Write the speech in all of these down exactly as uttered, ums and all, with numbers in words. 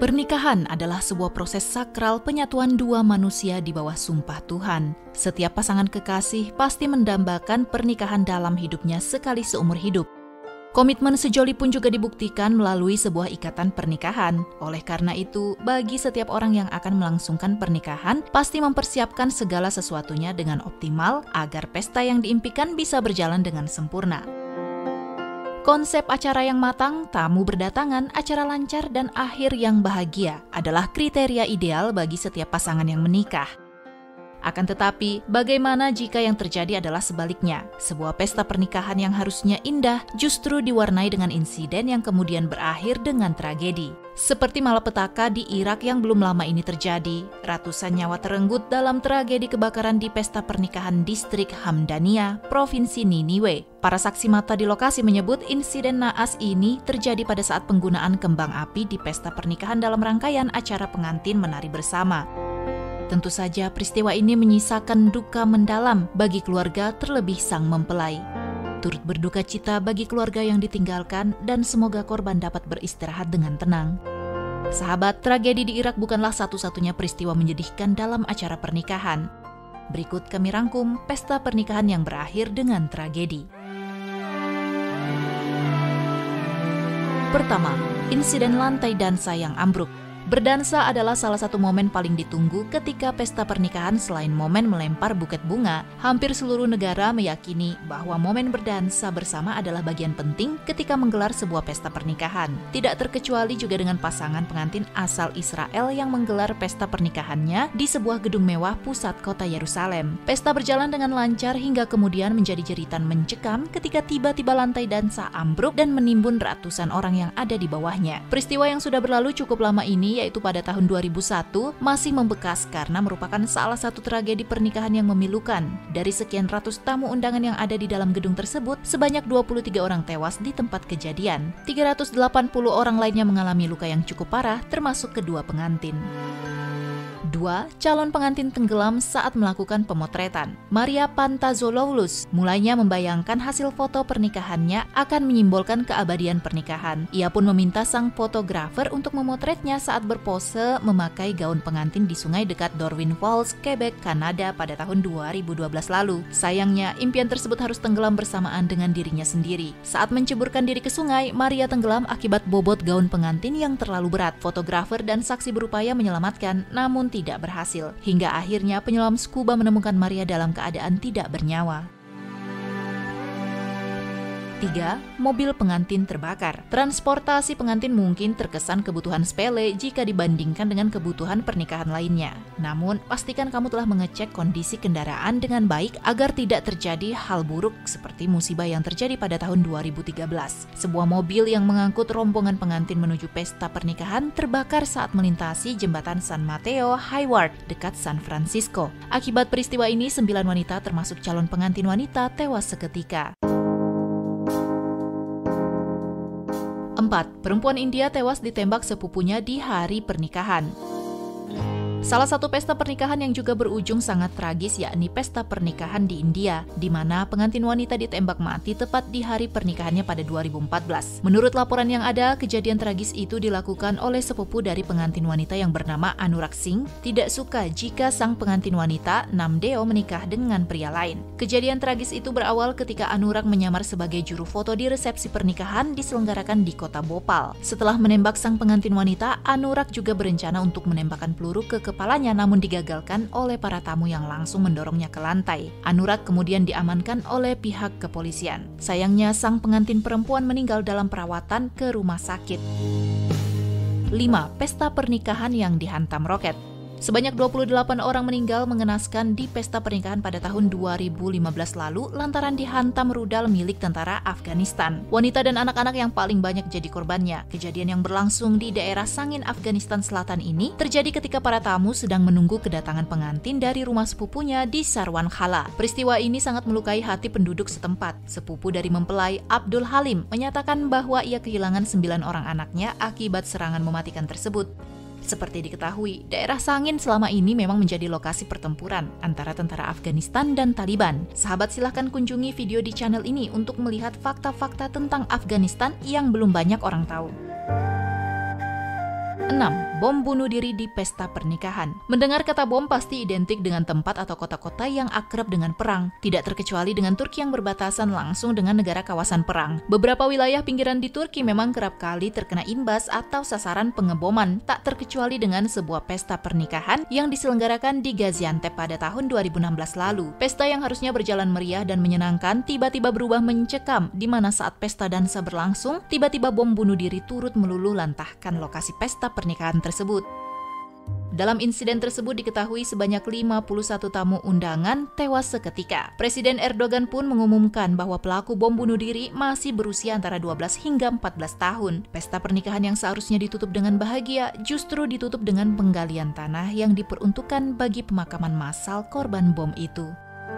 Pernikahan adalah sebuah proses sakral penyatuan dua manusia di bawah sumpah Tuhan. Setiap pasangan kekasih pasti mendambakan pernikahan dalam hidupnya sekali seumur hidup. Komitmen sejoli pun juga dibuktikan melalui sebuah ikatan pernikahan. Oleh karena itu, bagi setiap orang yang akan melangsungkan pernikahan, pasti mempersiapkan segala sesuatunya dengan optimal agar pesta yang diimpikan bisa berjalan dengan sempurna. Konsep acara yang matang, tamu berdatangan, acara lancar, dan akhir yang bahagia adalah kriteria ideal bagi setiap pasangan yang menikah. Akan tetapi, bagaimana jika yang terjadi adalah sebaliknya? Sebuah pesta pernikahan yang harusnya indah justru diwarnai dengan insiden yang kemudian berakhir dengan tragedi. Seperti malapetaka di Irak yang belum lama ini terjadi, ratusan nyawa terenggut dalam tragedi kebakaran di pesta pernikahan distrik Hamdania, Provinsi Niniwe. Para saksi mata di lokasi menyebut insiden naas ini terjadi pada saat penggunaan kembang api di pesta pernikahan dalam rangkaian acara pengantin menari bersama. Tentu saja peristiwa ini menyisakan duka mendalam bagi keluarga terlebih sang mempelai. Turut berduka cita bagi keluarga yang ditinggalkan dan semoga korban dapat beristirahat dengan tenang. Sahabat, tragedi di Irak bukanlah satu-satunya peristiwa menyedihkan dalam acara pernikahan. Berikut kami rangkum pesta pernikahan yang berakhir dengan tragedi. Pertama, insiden lantai dansa yang ambruk. Berdansa adalah salah satu momen paling ditunggu ketika pesta pernikahan. Selain momen melempar buket bunga, hampir seluruh negara meyakini bahwa momen berdansa bersama adalah bagian penting ketika menggelar sebuah pesta pernikahan. Tidak terkecuali juga dengan pasangan pengantin asal Israel yang menggelar pesta pernikahannya di sebuah gedung mewah pusat kota Yerusalem. Pesta berjalan dengan lancar hingga kemudian menjadi jeritan mencekam ketika tiba-tiba lantai dansa ambruk dan menimbun ratusan orang yang ada di bawahnya. Peristiwa yang sudah berlalu cukup lama ini, yaitu pada tahun dua ribu satu, masih membekas karena merupakan salah satu tragedi pernikahan yang memilukan. Dari sekian ratus tamu undangan yang ada di dalam gedung tersebut, sebanyak dua puluh tiga orang tewas di tempat kejadian. tiga ratus delapan puluh orang lainnya mengalami luka yang cukup parah, termasuk kedua pengantin. Dua, calon pengantin tenggelam saat melakukan pemotretan. Maria Pantazoloulos mulainya membayangkan hasil foto pernikahannya akan menyimbolkan keabadian pernikahan. Ia pun meminta sang fotografer untuk memotretnya saat berpose memakai gaun pengantin di sungai dekat Darwin Falls, Quebec, Kanada pada tahun dua ribu dua belas lalu. Sayangnya, impian tersebut harus tenggelam bersamaan dengan dirinya sendiri. Saat menceburkan diri ke sungai, Maria tenggelam akibat bobot gaun pengantin yang terlalu berat. Fotografer dan saksi berupaya menyelamatkan, namun tidak tidak berhasil. Hingga akhirnya penyelam scuba menemukan Maria dalam keadaan tidak bernyawa. Tiga, mobil pengantin terbakar. Transportasi pengantin mungkin terkesan kebutuhan sepele jika dibandingkan dengan kebutuhan pernikahan lainnya. Namun, pastikan kamu telah mengecek kondisi kendaraan dengan baik agar tidak terjadi hal buruk seperti musibah yang terjadi pada tahun dua ribu tiga belas. Sebuah mobil yang mengangkut rombongan pengantin menuju pesta pernikahan terbakar saat melintasi jembatan San Mateo Highway dekat San Francisco. Akibat peristiwa ini, sembilan wanita termasuk calon pengantin wanita tewas seketika. Empat, perempuan India tewas ditembak sepupunya di hari pernikahan. Salah satu pesta pernikahan yang juga berujung sangat tragis yakni pesta pernikahan di India, di mana pengantin wanita ditembak mati tepat di hari pernikahannya pada dua ribu empat belas. Menurut laporan yang ada, kejadian tragis itu dilakukan oleh sepupu dari pengantin wanita yang bernama Anurag Singh, tidak suka jika sang pengantin wanita, Namdeo, menikah dengan pria lain. Kejadian tragis itu berawal ketika Anurag menyamar sebagai juru foto di resepsi pernikahan diselenggarakan di kota Bhopal. Setelah menembak sang pengantin wanita, Anurag juga berencana untuk menembakkan peluru ke kepalanya, namun digagalkan oleh para tamu yang langsung mendorongnya ke lantai. Anurag kemudian diamankan oleh pihak kepolisian. Sayangnya, sang pengantin perempuan meninggal dalam perawatan ke rumah sakit. Lima, pesta pernikahan yang dihantam roket. Sebanyak dua puluh delapan orang meninggal mengenaskan di pesta pernikahan pada tahun dua ribu lima belas lalu lantaran dihantam rudal milik tentara Afghanistan. Wanita dan anak-anak yang paling banyak jadi korbannya. Kejadian yang berlangsung di daerah Sangin, Afghanistan Selatan ini terjadi ketika para tamu sedang menunggu kedatangan pengantin dari rumah sepupunya di Sarwan Khala. Peristiwa ini sangat melukai hati penduduk setempat. Sepupu dari mempelai, Abdul Halim, menyatakan bahwa ia kehilangan sembilan orang anaknya akibat serangan mematikan tersebut. Seperti diketahui, daerah Sangin selama ini memang menjadi lokasi pertempuran antara tentara Afghanistan dan Taliban. Sahabat, silahkan kunjungi video di channel ini untuk melihat fakta-fakta tentang Afghanistan yang belum banyak orang tahu. enam. Bom bunuh diri di pesta pernikahan. Mendengar kata bom pasti identik dengan tempat atau kota-kota yang akrab dengan perang, tidak terkecuali dengan Turki yang berbatasan langsung dengan negara kawasan perang. Beberapa wilayah pinggiran di Turki memang kerap kali terkena imbas atau sasaran pengeboman, tak terkecuali dengan sebuah pesta pernikahan yang diselenggarakan di Gaziantep pada tahun dua ribu enam belas lalu. Pesta yang harusnya berjalan meriah dan menyenangkan tiba-tiba berubah mencekam, di mana saat pesta dansa berlangsung, tiba-tiba bom bunuh diri turut meluluh lantahkan lokasi pesta pernikahan tersebut. Dalam insiden tersebut diketahui sebanyak lima puluh satu tamu undangan tewas seketika. Presiden Erdogan pun mengumumkan bahwa pelaku bom bunuh diri masih berusia antara dua belas hingga empat belas tahun. Pesta pernikahan yang seharusnya ditutup dengan bahagia justru ditutup dengan penggalian tanah yang diperuntukkan bagi pemakaman massal korban bom itu.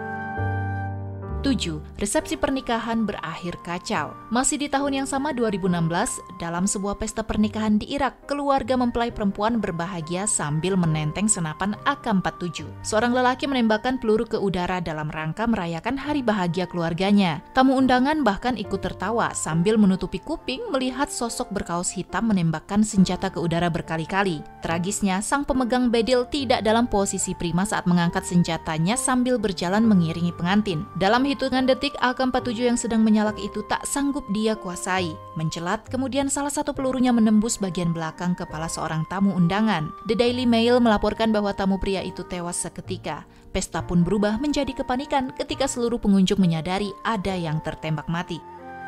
tujuh. Resepsi pernikahan berakhir kacau. Masih di tahun yang sama dua ribu enam belas, dalam sebuah pesta pernikahan di Irak, keluarga mempelai perempuan berbahagia sambil menenteng senapan A K empat puluh tujuh. Seorang lelaki menembakkan peluru ke udara dalam rangka merayakan hari bahagia keluarganya. Tamu undangan bahkan ikut tertawa sambil menutupi kuping melihat sosok berkaos hitam menembakkan senjata ke udara berkali-kali. Tragisnya, sang pemegang bedil tidak dalam posisi prima saat mengangkat senjatanya sambil berjalan mengiringi pengantin. Dalam hitungan detik, A K empat puluh tujuh yang sedang menyalak itu tak sanggup dia kuasai. Mencelat, kemudian salah satu pelurunya menembus bagian belakang kepala seorang tamu undangan. The Daily Mail melaporkan bahwa tamu pria itu tewas seketika. Pesta pun berubah menjadi kepanikan ketika seluruh pengunjung menyadari ada yang tertembak mati.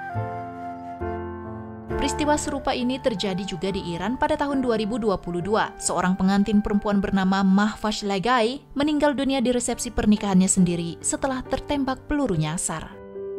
Peristiwa serupa ini terjadi juga di Iran pada tahun dua ribu dua puluh dua. Seorang pengantin perempuan bernama Mahvash Legai meninggal dunia di resepsi pernikahannya sendiri setelah tertembak peluru nyasar.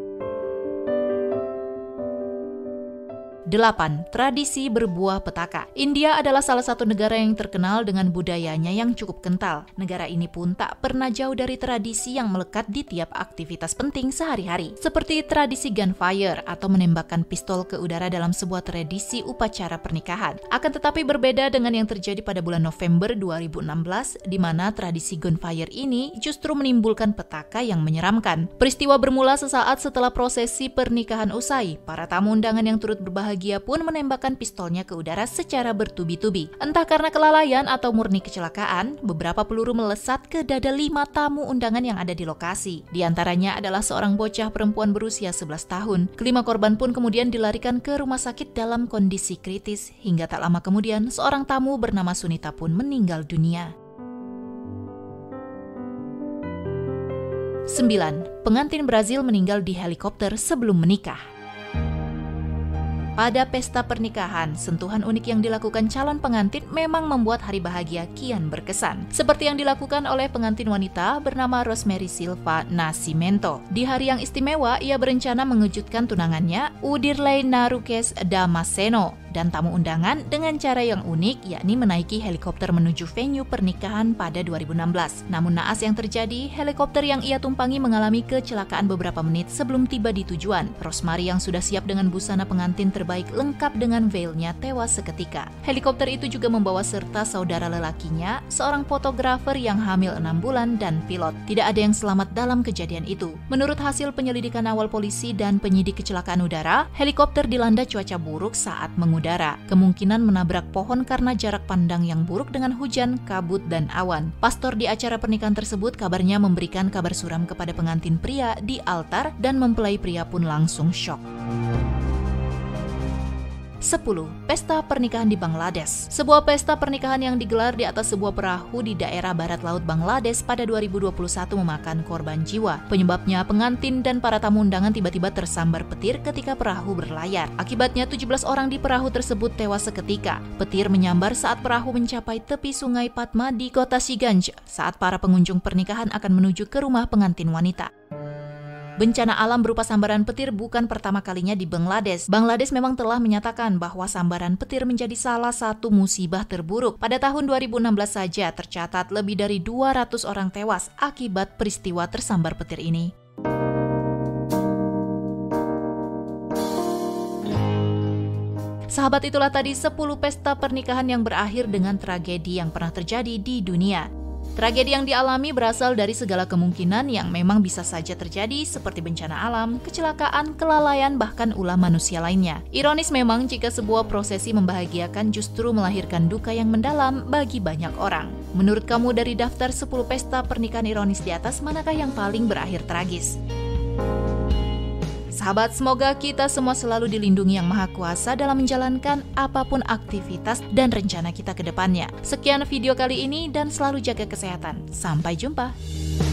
delapan. Tradisi berbuah petaka. India adalah salah satu negara yang terkenal dengan budayanya yang cukup kental. Negara ini pun tak pernah jauh dari tradisi yang melekat di tiap aktivitas penting sehari-hari. Seperti tradisi gunfire atau menembakkan pistol ke udara dalam sebuah tradisi upacara pernikahan. Akan tetapi berbeda dengan yang terjadi pada bulan November dua ribu enam belas, di mana tradisi gunfire ini justru menimbulkan petaka yang menyeramkan. Peristiwa bermula sesaat setelah prosesi pernikahan usai. Para tamu undangan yang turut berbahagia Dia pun menembakkan pistolnya ke udara secara bertubi-tubi. Entah karena kelalaian atau murni kecelakaan, beberapa peluru melesat ke dada lima tamu undangan yang ada di lokasi. Di antaranya adalah seorang bocah perempuan berusia sebelas tahun. Kelima korban pun kemudian dilarikan ke rumah sakit dalam kondisi kritis. Hingga tak lama kemudian, seorang tamu bernama Sunita pun meninggal dunia. sembilan. Pengantin Brazil meninggal di helikopter sebelum menikah. Pada pesta pernikahan, sentuhan unik yang dilakukan calon pengantin memang membuat hari bahagia kian berkesan. Seperti yang dilakukan oleh pengantin wanita bernama Rosemary Silva Nascimento. Di hari yang istimewa, ia berencana mengejutkan tunangannya, Udirley Narukes Damasceno, dan tamu undangan dengan cara yang unik, yakni menaiki helikopter menuju venue pernikahan pada dua ribu enam belas. Namun naas yang terjadi, helikopter yang ia tumpangi mengalami kecelakaan beberapa menit sebelum tiba di tujuan. Rosemary yang sudah siap dengan busana pengantin terbaik lengkap dengan veilnya tewas seketika. Helikopter itu juga membawa serta saudara lelakinya, seorang fotografer yang hamil enam bulan dan pilot. Tidak ada yang selamat dalam kejadian itu. Menurut hasil penyelidikan awal polisi dan penyidik kecelakaan udara, helikopter dilanda cuaca buruk saat mengudara. Udara, kemungkinan menabrak pohon karena jarak pandang yang buruk dengan hujan, kabut, dan awan. Pastor di acara pernikahan tersebut kabarnya memberikan kabar suram kepada pengantin pria di altar dan mempelai pria pun langsung syok. sepuluh. Pesta pernikahan di Bangladesh. Sebuah pesta pernikahan yang digelar di atas sebuah perahu di daerah barat laut Bangladesh pada dua ribu dua puluh satu memakan korban jiwa. Penyebabnya pengantin dan para tamu undangan tiba-tiba tersambar petir ketika perahu berlayar. Akibatnya tujuh belas orang di perahu tersebut tewas seketika. Petir menyambar saat perahu mencapai tepi sungai Padma di kota Shiganj saat para pengunjung pernikahan akan menuju ke rumah pengantin wanita. Bencana alam berupa sambaran petir bukan pertama kalinya di Bangladesh. Bangladesh memang telah menyatakan bahwa sambaran petir menjadi salah satu musibah terburuk. Pada tahun dua ribu enam belas saja tercatat lebih dari dua ratus orang tewas akibat peristiwa tersambar petir ini. Sahabat, itulah tadi sepuluh pesta pernikahan yang berakhir dengan tragedi yang pernah terjadi di dunia. Tragedi yang dialami berasal dari segala kemungkinan yang memang bisa saja terjadi seperti bencana alam, kecelakaan, kelalaian, bahkan ulah manusia lainnya. Ironis memang jika sebuah prosesi membahagiakan justru melahirkan duka yang mendalam bagi banyak orang. Menurut kamu dari daftar sepuluh pesta pernikahan ironis di atas, manakah yang paling berakhir tragis? Sahabat, semoga kita semua selalu dilindungi Yang Maha Kuasa dalam menjalankan apapun aktivitas dan rencana kita ke depannya. Sekian video kali ini dan selalu jaga kesehatan. Sampai jumpa.